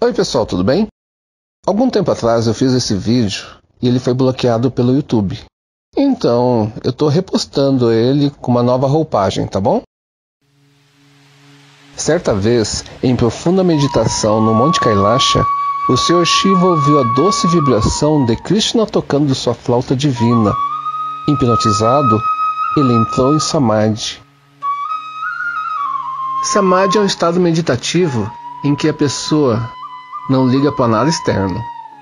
Oi pessoal, tudo bem? Algum tempo atrás eu fiz esse vídeo e ele foi bloqueado pelo YouTube. Então eu tô repostando ele com uma nova roupagem, tá bom? Certa vez, em profunda meditação no Monte Kailasha, o Sr. Shiva ouviu a doce vibração de Krishna tocando sua flauta divina. Hipnotizado, ele entrou em Samadhi. Samadhi é um estado meditativo em que a pessoa não liga para nada externo.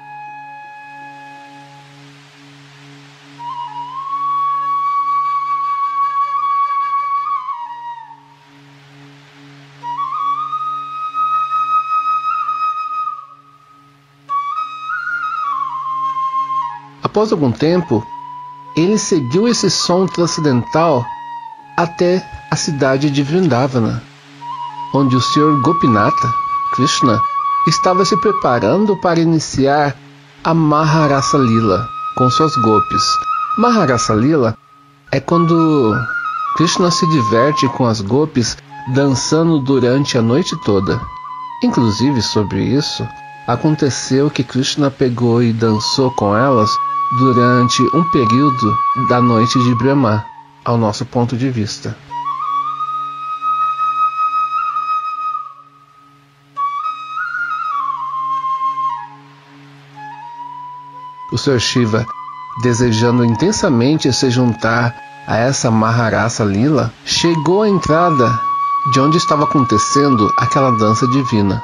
Após algum tempo, ele seguiu esse som transcendental até a cidade de Vrindavana, onde o Sr. Gopinatha, Krishna, estava se preparando para iniciar a Maharasa Lila com suas gopis. Maharasa Lila é quando Krishna se diverte com as gopis dançando durante a noite toda. Inclusive, sobre isso, aconteceu que Krishna pegou e dançou com elas durante um período da noite de Brahma, ao nosso ponto de vista. O Sr. Shiva, desejando intensamente se juntar a essa Maharasa Lila, chegou à entrada de onde estava acontecendo aquela dança divina.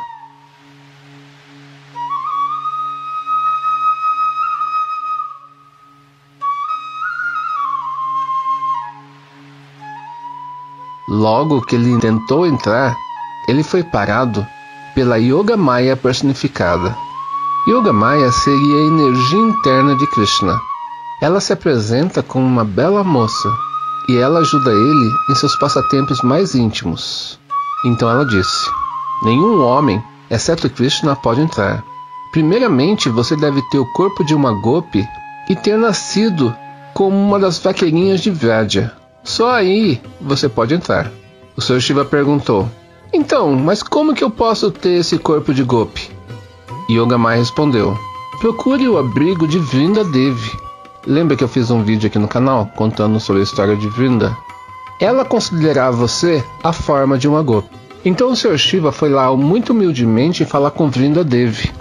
Logo que ele tentou entrar, ele foi parado pela Yoga Maya personificada. Yoga Maya seria a energia interna de Krishna. Ela se apresenta como uma bela moça e ela ajuda ele em seus passatempos mais íntimos. Então ela disse: nenhum homem, exceto Krishna, pode entrar. Primeiramente, você deve ter o corpo de uma gopi e ter nascido como uma das vaqueirinhas de Vraja. Só aí você pode entrar. O Sr. Shiva perguntou: então, mas como que eu posso ter esse corpo de gopi? Yoga Maya respondeu: procure o abrigo de Vrinda Devi. Lembra que eu fiz um vídeo aqui no canal contando sobre a história de Vrinda? Ela considerava você a forma de uma gopi. Então o Sr. Shiva foi lá muito humildemente falar com Vrinda Devi.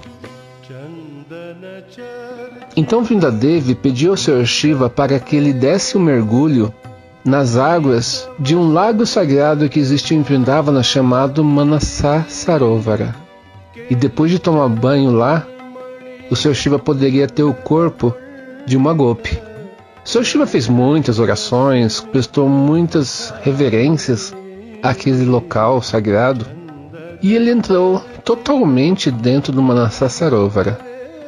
Então Vrinda Devi pediu ao Sr. Shiva para que ele desse um mergulho nas águas de um lago sagrado que existe em Vrindavana chamado Manasa Sarovara. E depois de tomar banho lá, o Sr. Shiva poderia ter o corpo de uma gopi. O Sr. Shiva fez muitas orações, prestou muitas reverências àquele local sagrado, e ele entrou totalmente dentro do Manasa Sarovara.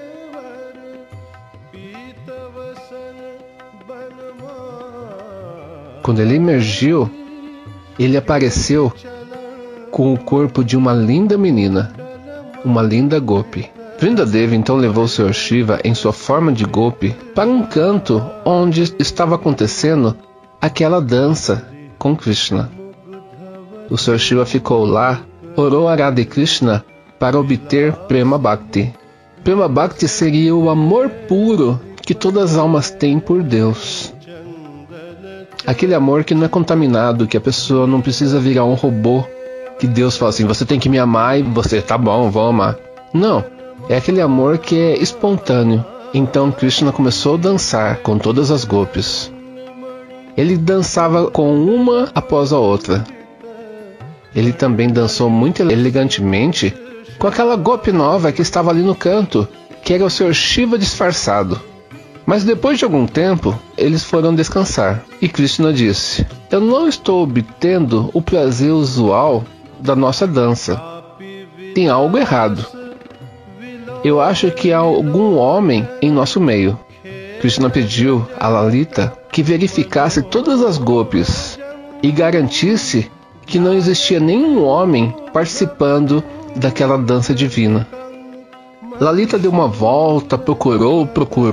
Quando ele emergiu, ele apareceu com o corpo de uma linda menina, uma linda gopi. Vrinda Devi então levou o Sr. Shiva em sua forma de gopi para um canto onde estava acontecendo aquela dança com Krishna. O Sr. Shiva ficou lá, orou a Radha Krishna para obter Prema Bhakti. Prema Bhakti seria o amor puro que todas as almas têm por Deus. Aquele amor que não é contaminado, que a pessoa não precisa virar um robô, que Deus fala assim: você tem que me amar e você, tá bom, vou amar. Não, é aquele amor que é espontâneo. Então Krishna começou a dançar com todas as gopis. Ele dançava com uma após a outra. Ele também dançou muito elegantemente com aquela gopi nova que estava ali no canto, que era o Sr. Shiva disfarçado. Mas depois de algum tempo, eles foram descansar. E Krishna disse: eu não estou obtendo o prazer usual da nossa dança. Tem algo errado. Eu acho que há algum homem em nosso meio. Krishna pediu a Lalita que verificasse todas as gopis e garantisse que não existia nenhum homem participando daquela dança divina. Lalita deu uma volta, procurou,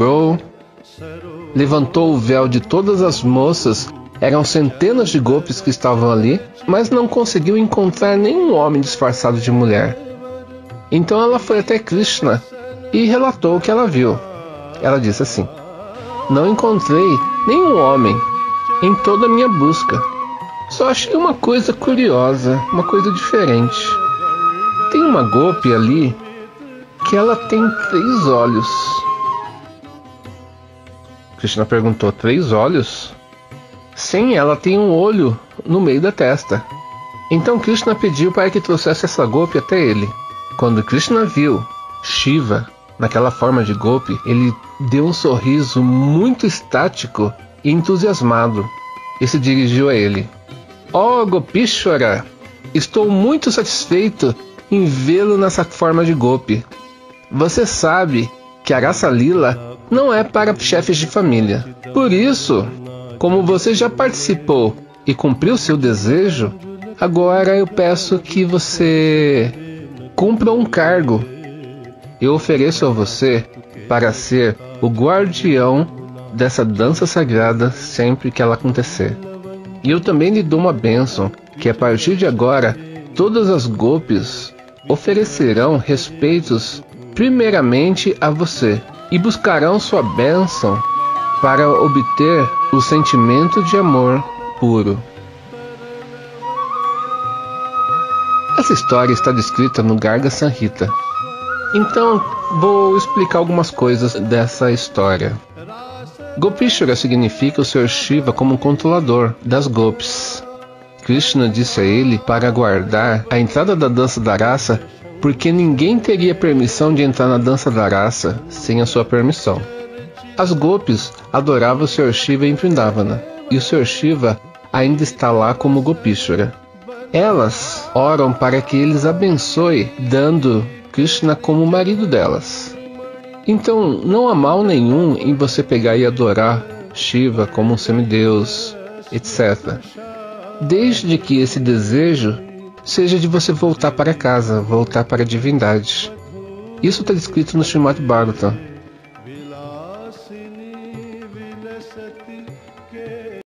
levantou o véu de todas as moças, eram centenas de gopis que estavam ali, mas não conseguiu encontrar nenhum homem disfarçado de mulher. Então ela foi até Krishna e relatou o que ela viu. Ela disse assim: não encontrei nenhum homem em toda a minha busca. Só achei uma coisa curiosa, uma coisa diferente. Tem uma gopi ali que ela tem 3 olhos. Krishna perguntou: 3 olhos? Sim, ela tem um olho no meio da testa. Então Krishna pediu para que trouxesse essa gopi até ele. Quando Krishna viu Shiva naquela forma de gopi, ele deu um sorriso muito estático e entusiasmado e se dirigiu a ele. Ó Gopishwara, estou muito satisfeito em vê-lo nessa forma de gopi. Você sabe que a Rasa Lila não é para chefes de família. Por isso, como você já participou e cumpriu seu desejo, agora eu peço que você cumpra um cargo. Eu ofereço a você para ser o guardião dessa dança sagrada sempre que ela acontecer. E eu também lhe dou uma bênção, que a partir de agora, todas as gopis oferecerão respeitos primeiramente a você e buscarão sua bênção para obter o sentimento de amor puro. Essa história está descrita no Garga Samhita. Então, vou explicar algumas coisas dessa história. Gopishwara significa o Sr. Shiva como um controlador das gopis. Krishna disse a ele para guardar a entrada da dança da rasa, porque ninguém teria permissão de entrar na dança da rasa sem a sua permissão. As gopis adoravam o Sr. Shiva em Vrindavana, e o Sr. Shiva ainda está lá como Gopishwara. Elas oram para que eles abençoe, dando Krishna como marido delas. Então, não há mal nenhum em você pegar e adorar Shiva como um semideus, etc. Desde que esse desejo seja de você voltar para casa, voltar para a divindade. Isso está descrito no Srimad Bhagavatam.